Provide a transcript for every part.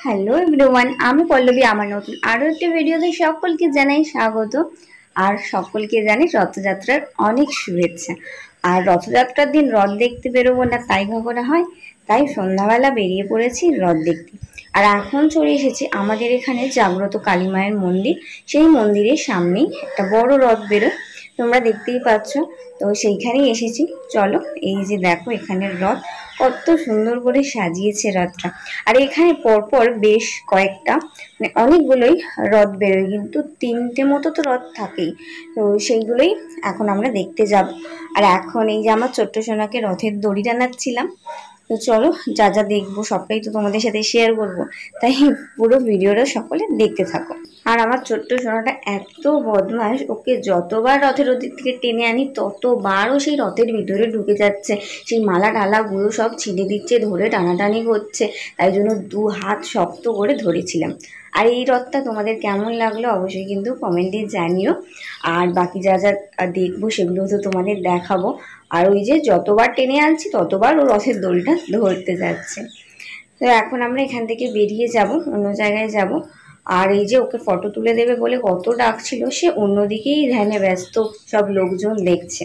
Hello everyone, আমি পল্লবী। আমার নতুন আরও একটি ভিডিওতে সকলকে জানাই স্বাগত। আর সকলকে জানাই রথযাত্রার অনেক শুভেচ্ছা। আর রথযাত্রার দিন রথ দেখতে বেরোবো না তাই কখনো হয়, তাই সন্ধ্যাবেলা বেরিয়ে পড়েছি রথ দেখতে। আর এখন চলে এসেছি আমাদের এখানে জাগ্রত কালী মায়ের মন্দির। সেই মন্দিরের সামনেই একটা বড় রথ বেরোয়, তোমরা দেখতেই পাচ্ছ। তো সেইখানেই এসেছি। চলো, এই যে দেখো এখানের রথ কত সুন্দর করে সাজিয়েছে রথটা। আর এখানে পরপর বেশ কয়েকটা অনেকগুলোই রথ বেরোয়, কিন্তু তিনটে মতো তো রথ থাকেই। তো সেইগুলোই এখন আমরা দেখতে যাব। আর এখন এই যে আমার ছোট্ট সোনাকে রথের দড়ি টানাচ্ছিলাম। তো চলো, যা যা দেখবো সবটাই তো তোমাদের সাথে শেয়ার করবো, তাই পুরো ভিডিওটা সকলে দেখতে থাকো। আর আমার ছোট্ট সোনাটা এত বদমাস, ওকে যতবার রথের ওদিক থেকে টেনে আনি ততবারও সেই রথের ভিতরে ঢুকে যাচ্ছে। সেই মালা ডালাগুলো সব ছিঁড়ে দিচ্ছে, ধরে টানাটানি করছে। তাই জন্য দু হাত শক্ত করে ধরেছিলাম। আর এই রথটা তোমাদের কেমন লাগলো অবশ্যই কিন্তু কমেন্টে জানিও। আর বাকি যা যা দেখবো সেগুলো তো তোমাদের দেখাবো। আর ওই যে যতবার টেনে আনছি ততবার ও রথের দড়িটা ধরতে যাচ্ছে। তো এখন আমরা এখান থেকে বেরিয়ে যাব, অন্য জায়গায় যাব। আর এই যে ওকে ফটো তুলে দেবে বলে কত ডাকছিল, সে অন্যদিকেই ধ্যানে ব্যস্ত, সব লোকজন দেখছে।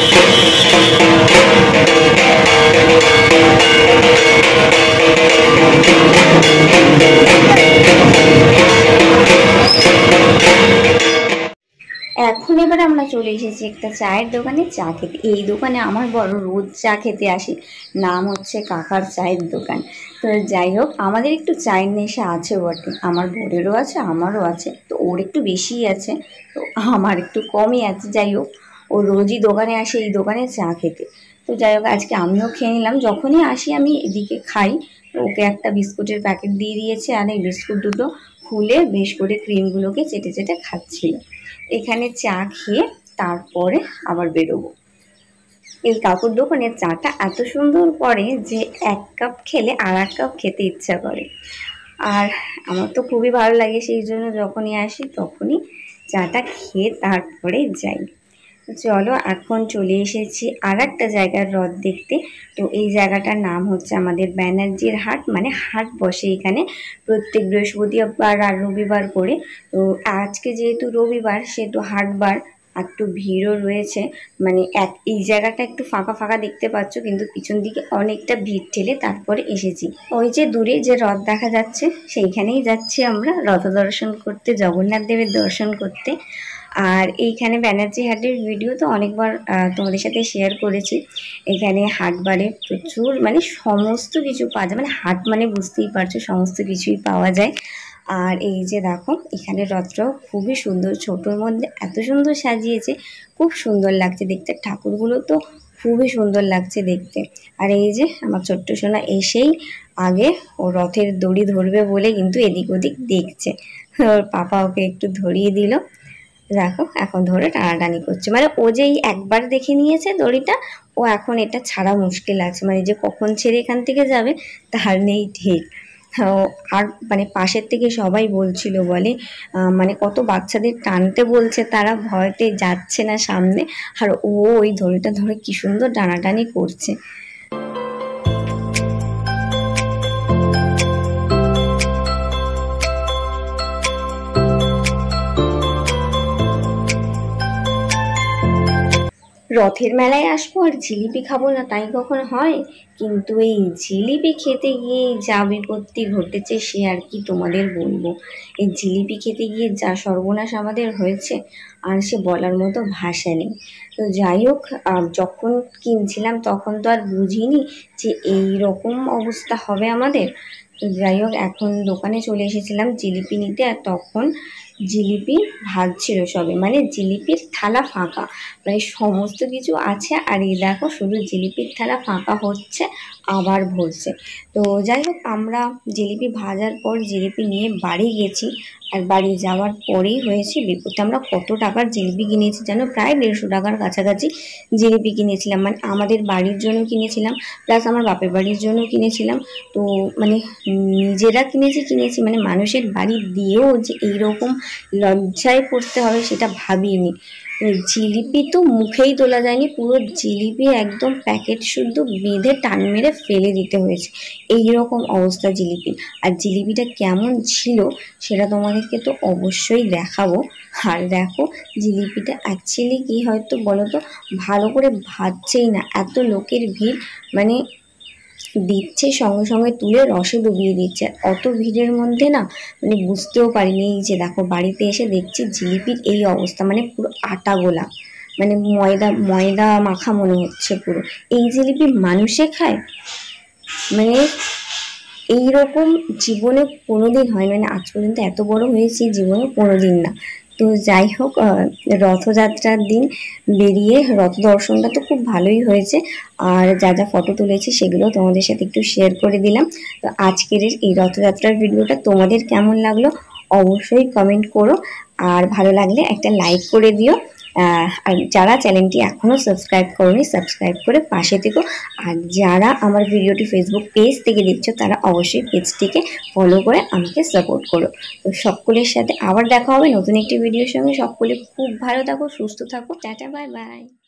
এখন এবার আমরা চলে এসেছি একটা চায়ের দোকানে চা খেতে। এই দোকানে আমার বড় রোজ চা খেতে আসে, নাম হচ্ছে কাকার চায়ের দোকান। তো যাই হোক, আমাদের একটু চায়ের নেশা আছে বটে, আমার বরেরও আছে আমারও আছে। তো ওর একটু বেশিই আছে, তো আমার একটু কমই আছে। যাই হোক, ও রোজই দোকানে আসে এই দোকানে চা খেতে। তো যাই হোক, আজকে আমিও খেয়ে নিলাম। যখনই আসি আমি এদিকে খাই। ওকে একটা বিস্কুটের প্যাকেট দিয়ে দিয়েছে, আর এই বিস্কুট দুটো খুলে বেশ করে ক্রিমগুলোকে চেটে চেটে খাচ্ছিল। এখানে চা খেয়ে তারপরে আবার বেরোবো। এই কাকুর দোকানের চাটা এত সুন্দর করে যে এক কাপ খেলে আর এক কাপ খেতে ইচ্ছা করে। আর আমার তো খুবই ভালো লাগে, সেই জন্য যখনই আসি তখনই চাটা খেয়ে তারপরে যাই। চলো, এখন চলে এসেছি আর একটা জায়গার রথ দেখতে। তো এই জায়গাটার নাম হচ্ছে আমাদের ব্যানার্জির হাট, মানে হাট বসে এখানে প্রত্যেক বৃহস্পতিবার আর রবিবার করে। তো আজকে যেহেতু রবিবার সেহেতু হাটবার, একটু ভিড়ও রয়েছে। মানে এই জায়গাটা একটু ফাঁকা ফাঁকা দেখতে পাচ্ছ, কিন্তু পিছন দিকে অনেকটা ভিড় ঠেলে তারপরে এসেছি। ওই যে দূরে যে রথ দেখা যাচ্ছে সেইখানেই যাচ্ছি আমরা রথ দর্শন করতে, জগন্নাথ দেবের দর্শন করতে। আর এইখানে ব্যানার্জি হাটের ভিডিও তো অনেকবার তোমাদের সাথে শেয়ার করেছি। এখানে হাটবারে প্রচুর মানে সমস্ত কিছু পাওয়া যায়, মানে হাট মানে বুঝতেই পারছো সমস্ত কিছুই পাওয়া যায়। আর এই যে দেখো এখানে রথটাও খুবই সুন্দর, ছোটোর মধ্যে এত সুন্দর সাজিয়েছে, খুব সুন্দর লাগছে দেখতে। ঠাকুরগুলো তো খুবই সুন্দর লাগছে দেখতে। আর এই যে আমার ছোট্ট সোনা এসেই আগে ও রথের দড়ি ধরবে বলে কিন্তু এদিক ওদিক দেখছে। ওর পাপা ওকে একটু ধরিয়ে দিল। দেখো এখন ধরে টানাটানি করছে, মানে ও যেই একবার দেখে নিয়েছে দড়িটা, ও এখন এটা ছাড়া মুশকিল আছে, মানে যে কখন ছেড়ে এখান থেকে যাবে তার নেই ঠিক। আর মানে পাশের থেকে সবাই বলছিল, বলে মানে কত বাচ্চাদের টানতে বলছে, তারা ভয়তে যাচ্ছে না সামনে। আর ও ওই দড়িটা ধরে কি সুন্দর টানাটানি করছে। রথের মেলায় আসবো আর জিলিপি খাবো না তাই কখনো হয়? কিন্তু এই জিলিপি খেতে গিয়ে যা বিপত্তি ঘটেছে সে আর কি তোমাদের বলবো। এই জিলিপি খেতে গিয়ে যা সর্বনাশ আমাদের হয়েছে আর সে বলার মতো ভাষা নেই। তো যাই হোক, যখন কিনছিলাম তখন তো আর বুঝিনি যে এই রকম অবস্থা হবে আমাদের। তো যাই হোক, এখন দোকানে চলে এসেছিলাম জিলিপি নিতে, আর তখন জিলিপি ভাজছিল সবে, মানে জিলিপির থালা ফাঁকা, মানে সমস্ত কিছু আছে আর এই দেখো শুধু জিলিপির থালা ফাঁকা হচ্ছে আবার ভরছে। তো যাই হোক, আমরা জিলিপি ভাজার পর জিলিপি নিয়ে বাড়ি গেছি। আর বাড়ি যাওয়ার পরেই হয়েছে বিপত্তি। আমরা কত টাকার জিলিপি কিনেছি জানো? প্রায় 150 টাকার কাছাকাছি জিলিপি কিনেছিলাম, মানে আমাদের বাড়ির জন্য কিনেছিলাম, প্লাস আমার বাপের বাড়ির জন্য কিনেছিলাম। তো মানে নিজেরা কিনেছি মানে মানুষের বাড়ি দিয়েও যে এইরকম লজ্জায় পড়তে হবে সেটা ভাবিনি। জিলিপি তো মুখেই তোলা যায়নি, পুরো জিলিপি একদম প্যাকেট শুদ্ধ বেঁধে টান মেরে ফেলে দিতে হয়েছে, এই রকম অবস্থা জিলিপির। আর জিলিপিটা কেমন ছিল সেটা তোমাদেরকে তো অবশ্যই দেখাবো। আর দেখো জিলিপিটা অ্যাকচুয়ালি কি হয়তো বলো তো, ভালো করে ভাজছেই না, এত লোকের ভিড়, মানে দিচ্ছে সঙ্গে সঙ্গে তুলে রসে ডুবিয়ে দিচ্ছে। অত ভিড়ের মধ্যে না মানে বুঝতেও পারিনি। এই যে দেখো বাড়িতে এসে দেখছি জিলিপির এই অবস্থা, মানে পুরো আটা গোলা, মানে ময়দা ময়দা মাখা মনে হচ্ছে পুরো। এই জিলিপি মানুষে খায়? মানে এই রকম জীবনে কোনোদিন হয়, মানে আজ পর্যন্ত এত বড় হয়েছি জীবনে কোনোদিন না। তো যাই হোক, রথযাত্রার দিন বেরিয়ে রথ দর্শনটা তো খুব ভালোই হয়েছে, আর যা যা ফটো তুলেছি সেগুলো তোমাদের সাথে একটু শেয়ার করে দিলাম। তো আজকের এই রথযাত্রার ভিডিওটা তোমাদের কেমন লাগলো অবশ্যই কমেন্ট করো, আর ভালো লাগলে একটা লাইক করে দিও। আর যারা চ্যানেলটি এখনও সাবস্ক্রাইব করোনি সাবস্ক্রাইব করে পাশে থেকো। আর যারা আমার ভিডিওটি ফেসবুক পেজ থেকে দেখছো তারা অবশ্যই পেজটিকে ফলো করে আমাকে সাপোর্ট করো। তো সকলের সাথে আবার দেখা হবে নতুন একটি ভিডিওর সঙ্গে। সকলে খুব ভালো থাকো, সুস্থ থাকো, টাটা, বাই বাই।